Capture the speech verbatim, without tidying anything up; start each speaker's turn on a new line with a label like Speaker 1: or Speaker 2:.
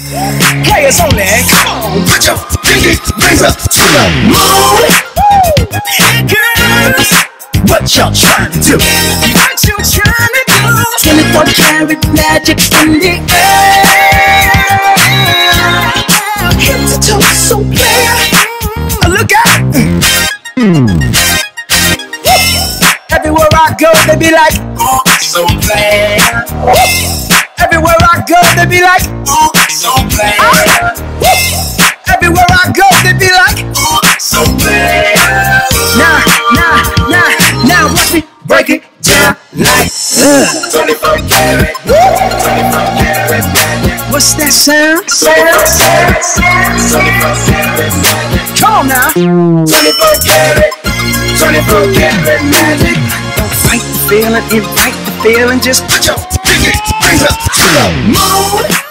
Speaker 1: Players only. Come on, put your pinky rings up to the moon. Girls, what y'all trying to do? What you trying to do? twenty-four karat magic in the air. Head to toe so clear. Look out. Everywhere I go, they be like, oh, so clear. Everywhere I go, they be like, oh, so clear. Everywhere I go, they be like, oh, so clear. Nah, nah, nah, now watch me break it down like uh. twenty-four karat, twenty-four karat magic. What's that sound? twenty-four karat, twenty-four karat magic. Come on now. twenty-four karat, twenty-four karat magic. Don't fight the feeling, invite the feeling. Just put your pinky rings up to the moon.